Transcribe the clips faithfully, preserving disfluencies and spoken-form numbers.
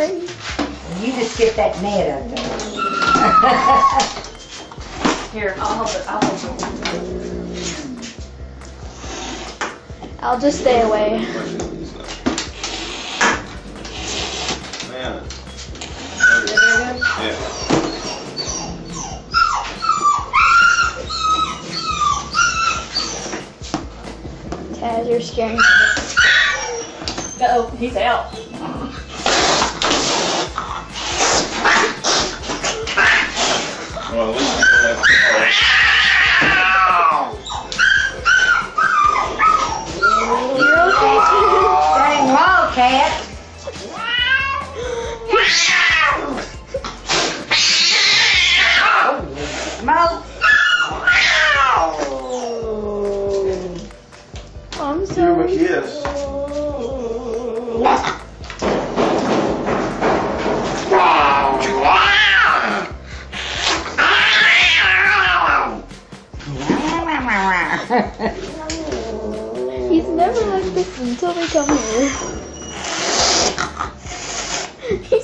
afraid. You just get that net up there. Here, I'll hold it. I'll hold it. I'll just stay away. Man. Yeah. Taz, you're scaring me. Uh-oh, he's out. Well, at least you don't have to. You're okay, too. Dang wildcat. Smoke. I'm Give him a sorry. kiss. He's never like this until they come here. He's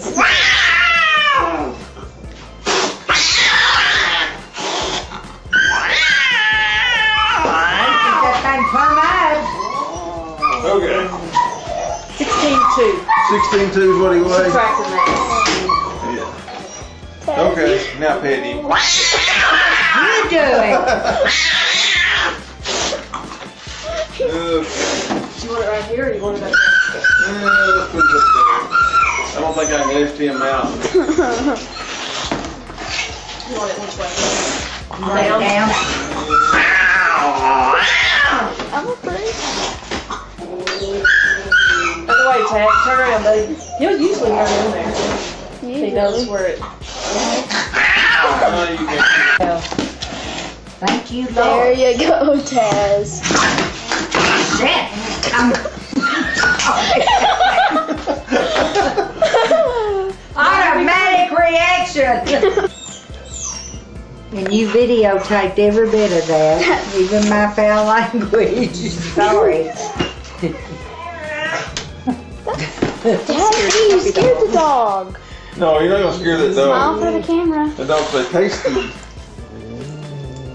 Okay. sixteen two. sixteen two is what he weighs. Subtracting that. Yeah. Taz, Okay, now pet him. You do it. Okay. Do you want it right here or do you want it back there? Yeah, let's put it up there. I don't think I can lift him out. You want it which way? Down. Down. I'm afraid. Other way, Tat. Turn around, buddy. He'll usually run in there. He knows Usually. where it. Oh, you can. Yeah. Thank you, There Lord. you go, Taz. Shit. I'm automatic reaction. And you videotaped every bit of that, even my foul language. Sorry. Dad, you scared the dog. No, you're not gonna scare that Smile dog. for the camera. The dog say tasty.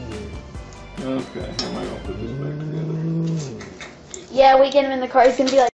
Okay, how am I gonna put this back together? Yeah, we get him in the car. He's gonna be like.